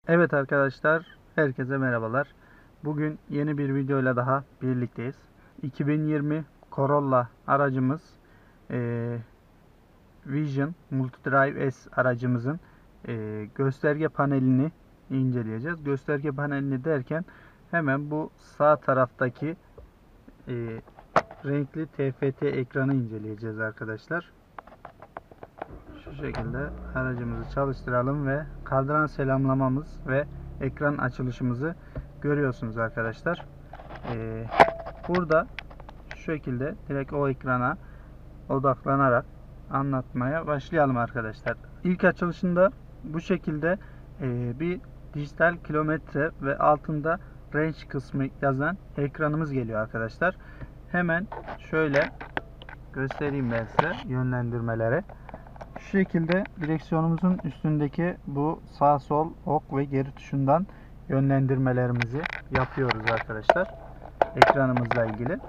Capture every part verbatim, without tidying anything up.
Evet arkadaşlar, herkese merhabalar. Bugün yeni bir videoyla daha birlikteyiz. iki bin yirmi Corolla aracımız e, Vision Multidrive S aracımızın e, gösterge panelini inceleyeceğiz. Gösterge panelini derken hemen bu sağ taraftaki e, renkli T F T ekranı inceleyeceğiz arkadaşlar. Şu şekilde aracımızı çalıştıralım ve kadran selamlamamız ve ekran açılışımızı görüyorsunuz arkadaşlar. Ee, burada şu şekilde direkt o ekrana odaklanarak anlatmaya başlayalım arkadaşlar. İlk açılışında bu şekilde e, bir dijital kilometre ve altında range kısmı yazan ekranımız geliyor arkadaşlar. Hemen şöyle göstereyim ben size yönlendirmeleri. Şu şekilde direksiyonumuzun üstündeki bu sağ sol ok ve geri tuşundan yönlendirmelerimizi yapıyoruz arkadaşlar. Ekranımızla ilgili.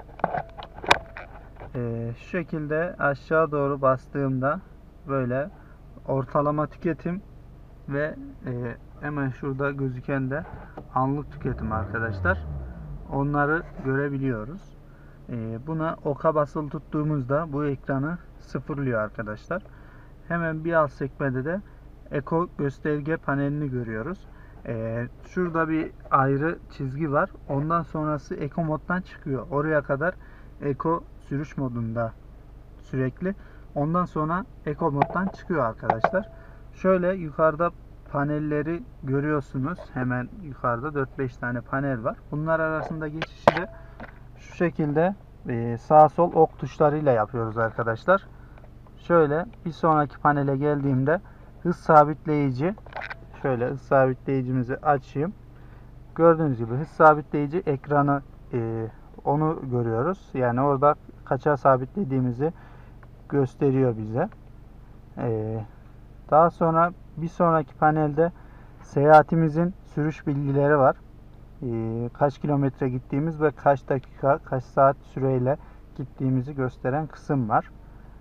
Ee, şu şekilde aşağı doğru bastığımda böyle ortalama tüketim ve e, hemen şurada gözüken de anlık tüketim arkadaşlar. Onları görebiliyoruz. Ee, buna oka basılı tuttuğumuzda bu ekranı sıfırlıyor arkadaşlar. Hemen bir alt sekmede de Eko gösterge panelini görüyoruz. Ee, şurada bir ayrı çizgi var. Ondan sonrası Eko moddan çıkıyor. Oraya kadar Eko sürüş modunda sürekli. Ondan sonra Eko moddan çıkıyor arkadaşlar. Şöyle yukarıda panelleri görüyorsunuz. Hemen yukarıda dört beş tane panel var. Bunlar arasında geçişi de şu şekilde e, sağ sol ok tuşlarıyla yapıyoruz arkadaşlar. Şöyle bir sonraki panele geldiğimde hız sabitleyici, şöyle hız sabitleyicimizi açayım. Gördüğünüz gibi hız sabitleyici ekranı e, onu görüyoruz. Yani orada kaça sabitlediğimizi gösteriyor bize. E, daha sonra bir sonraki panelde seyahatimizin sürüş bilgileri var. E, kaç kilometre gittiğimiz ve kaç dakika, kaç saat süreyle gittiğimizi gösteren kısım var.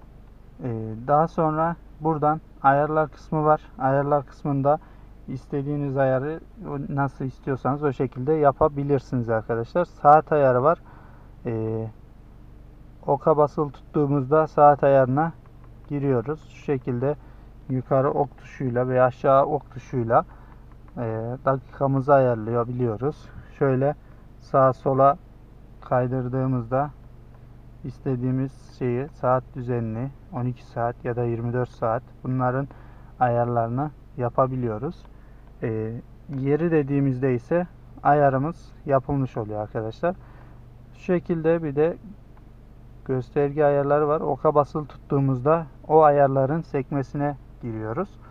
Daha sonra buradan ayarlar kısmı var. Ayarlar kısmında istediğiniz ayarı nasıl istiyorsanız o şekilde yapabilirsiniz arkadaşlar. Saat ayarı var. Ee, oka basılı tuttuğumuzda saat ayarına giriyoruz. Şu şekilde yukarı ok tuşuyla veya aşağı ok tuşuyla e, dakikamızı ayarlayabiliyoruz. Şöyle sağa sola kaydırdığımızda İstediğimiz şeyi, saat düzenini, on iki saat ya da yirmi dört saat, bunların ayarlarını yapabiliyoruz. E, yeri dediğimizde ise ayarımız yapılmış oluyor arkadaşlar. Şu şekilde bir de gösterge ayarları var. Oka basılı tuttuğumuzda o ayarların sekmesine giriyoruz.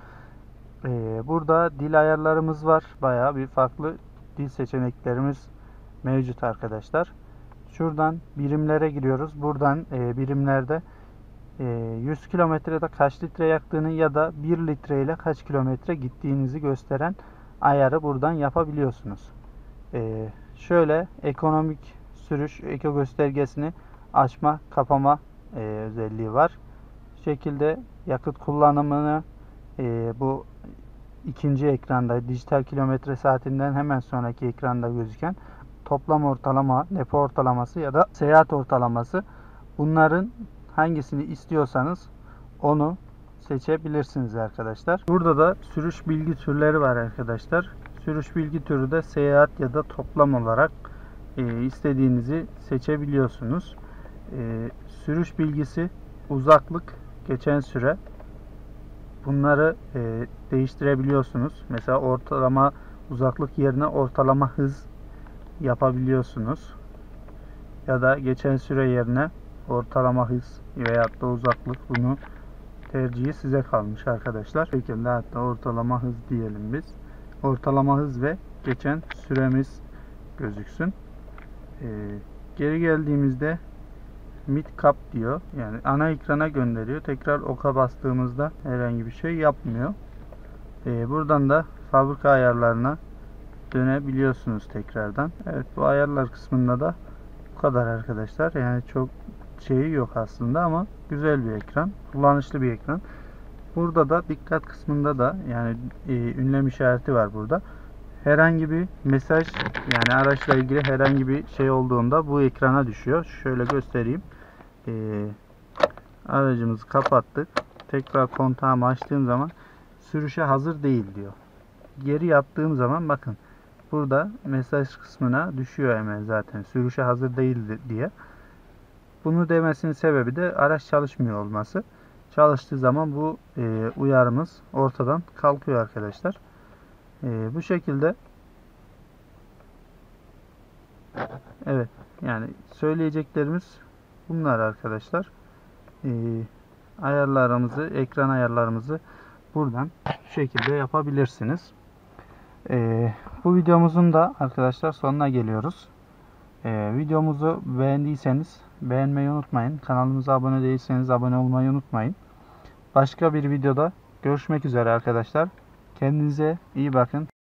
E, burada dil ayarlarımız var. Bayağı bir farklı dil seçeneklerimiz mevcut arkadaşlar. Şuradan birimlere giriyoruz. Buradan e, birimlerde e, yüz kilometrede kaç litre yaktığını ya da bir litre ile kaç kilometre gittiğinizi gösteren ayarı buradan yapabiliyorsunuz. E, şöyle ekonomik sürüş eko göstergesini açma kapama e, özelliği var. Bu şekilde yakıt kullanımını e, bu ikinci ekranda dijital kilometre saatinden hemen sonraki ekranda gözüken toplam ortalama, depo ortalaması ya da seyahat ortalaması, bunların hangisini istiyorsanız onu seçebilirsiniz arkadaşlar. Burada da sürüş bilgi türleri var arkadaşlar. Sürüş bilgi türü de seyahat ya da toplam olarak e, istediğinizi seçebiliyorsunuz. E, sürüş bilgisi, uzaklık, geçen süre, bunları e, değiştirebiliyorsunuz. Mesela ortalama uzaklık yerine ortalama hız yapabiliyorsunuz. Ya da geçen süre yerine ortalama hız veya da uzaklık, bunu tercihi size kalmış arkadaşlar. Bu şekilde hatta ortalama hız diyelim biz. Ortalama hız ve geçen süremiz gözüksün. Ee, geri geldiğimizde mid cap diyor. Yani ana ekrana gönderiyor. Tekrar oka bastığımızda herhangi bir şey yapmıyor. Ee, buradan da fabrika ayarlarına dönebiliyorsunuz tekrardan. Evet, bu ayarlar kısmında da bu kadar arkadaşlar. Yani çok şeyi yok aslında ama güzel bir ekran. Kullanışlı bir ekran. Burada da dikkat kısmında da yani e, ünlem işareti var burada. herhangi bir mesaj, yani araçla ilgili herhangi bir şey olduğunda bu ekrana düşüyor. Şöyle göstereyim. Ee, aracımızı kapattık. Tekrar kontağımı açtığım zaman sürüşe hazır değil diyor. Geri yaptığım zaman bakın burada mesaj kısmına düşüyor hemen zaten sürüşe hazır değil diye. Bunu demesinin sebebi de araç çalışmıyor olması. Çalıştığı zaman bu e, uyarımız ortadan kalkıyor arkadaşlar. E, bu şekilde. Evet, yani söyleyeceklerimiz bunlar arkadaşlar. E, ayarlarımızı, ekran ayarlarımızı buradan şu şekilde yapabilirsiniz. E, bu videomuzun da arkadaşlar sonuna geliyoruz. E, videomuzu beğendiyseniz beğenmeyi unutmayın. Kanalımıza abone değilseniz abone olmayı unutmayın. Başka bir videoda görüşmek üzere arkadaşlar. Kendinize iyi bakın.